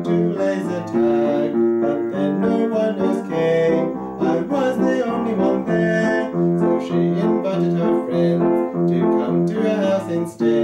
to laser tag, but then no one else came. I was the only one there, so she invited her friends to come to her house instead.